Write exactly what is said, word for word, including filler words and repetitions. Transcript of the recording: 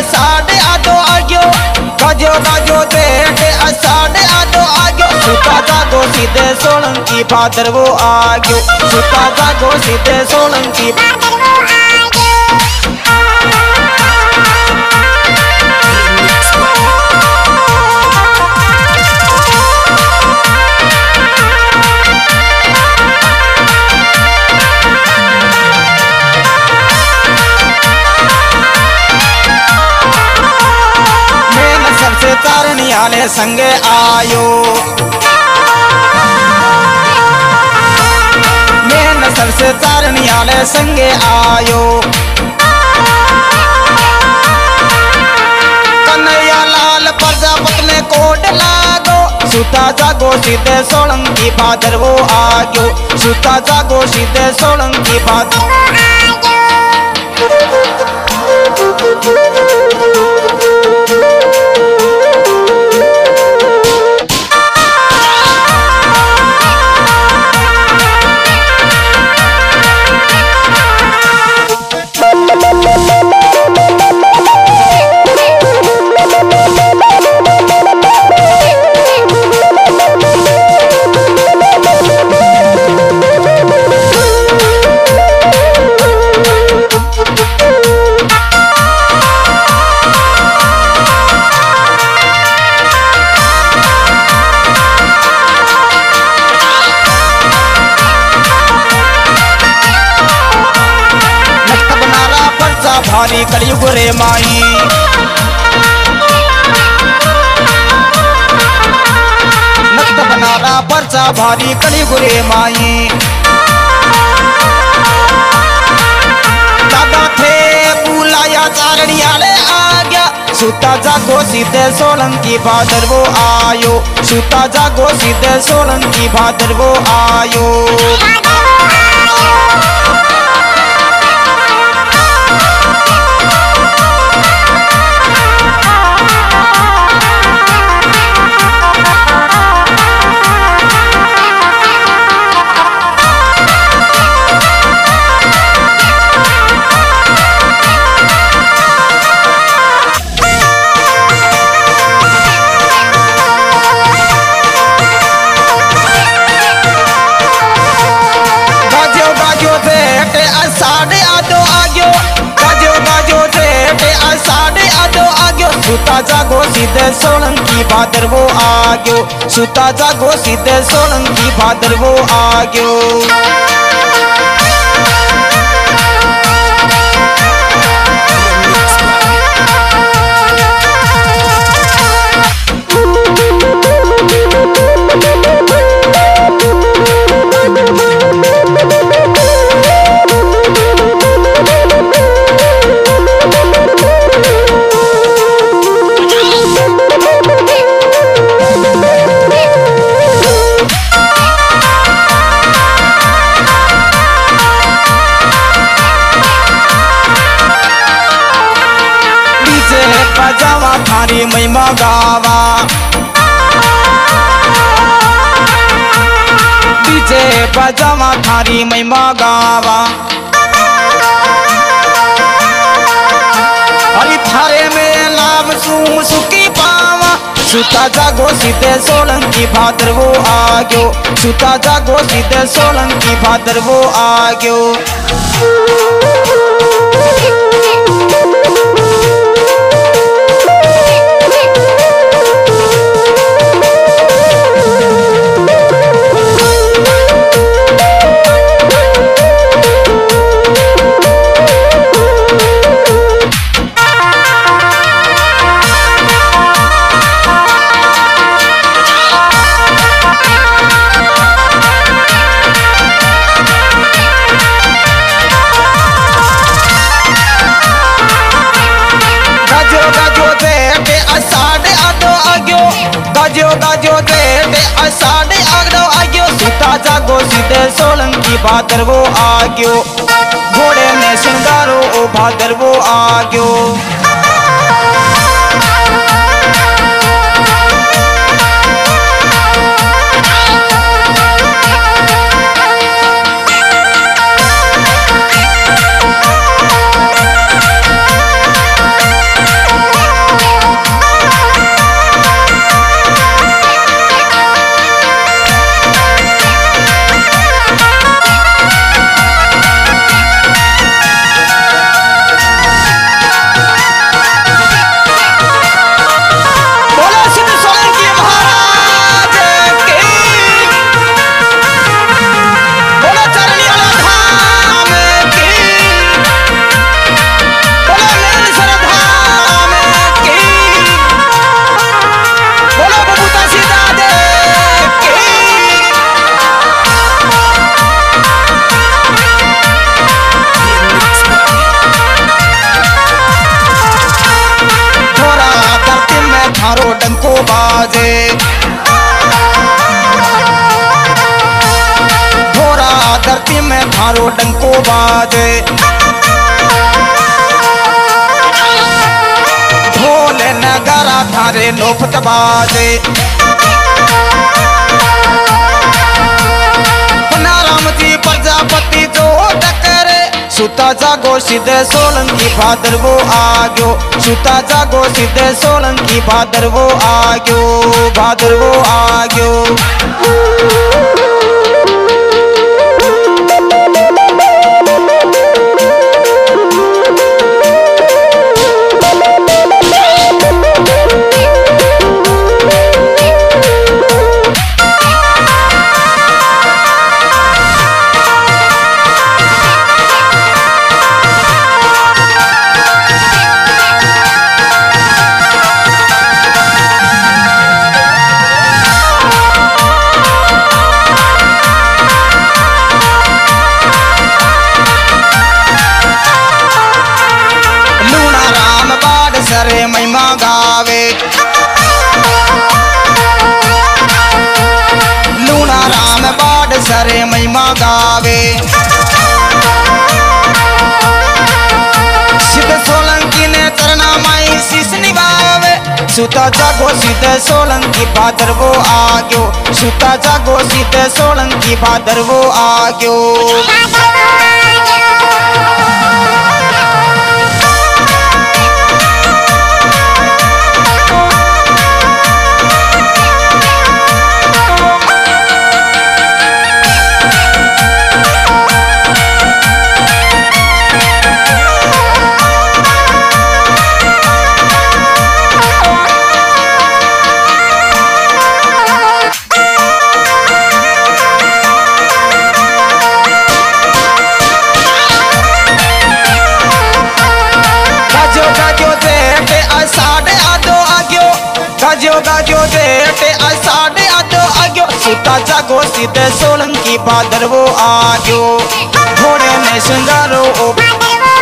अषाढ़ आदो आग्यो गाजो गाजो जेठ अषाढ़ आदो आग्यो सुता जागो सीधे सोलंकी भादरवो आग्यो सुता जागो सीधे सोलंकी तारनियाले संगे आयो मैं नसर से तारनियाले संगे आयो कन्हैया लाल प्रजापत ने कोड लागो सुता जागो सीधे सोलंकी भादरवो आग्यो सुता जागो सीधे सोलंकी भादरवो भारी कलयुग रे माई नक्त बनारा पर्चा भारी कलयुग रे माई दादा थे बुलाया चारणियाले आ गया सुता जागो सीधे सोलंकी भादरवो आयो सुता जागो सीधे सोलंकी भादरवो आयो सुता जागो सीधे सोलंकी भादरवो आग्यो सुता जागो सीधे सोलंकी भादरवो आग्यो थारी महिमा गावा डीजे बजावा थारी महिमा गावा अरे थारे में लाभ सुम सुखी पावा सुता जागो सीधे सोलंकी भादरवो आग्यो सुता जागो सीधे सोलंकी भादरवो आग्यो गाजो गाजो जेठ अषाढ़ आग्यो आग्यो सुता जागो सीधे सोलंकी भादरवो आग्यो घोड़े में श्रृंगारो ओ भादरवो आग्यो नोफत बाजे राम जी प्रजापति जो टकरे सुता जागो सीधे सोलंकी भादर वो आग्यो सुता जागो सीधे सोलंकी भादर वो आग्यो भादर वो आग्यो सरे महिमा गावे लूना राम बाड सरे महिमा गावे सिद्ध सोलंकी ने चरना माई शीश निभावे सुता जागो सीधे सोलंकी भादर वो आग्यो सुता जागो सीधे सोलंकी भादर वो आग्यो गाजो गाजो देटे साढ़े आधो आग्यो सुता जागो सीधे सोलंकी भादर वो आग्यो घोड़े ने श्रृंगारो